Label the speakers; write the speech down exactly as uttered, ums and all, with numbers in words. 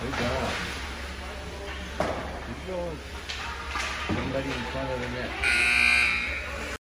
Speaker 1: Good job. Keep going. Somebody in front of the net.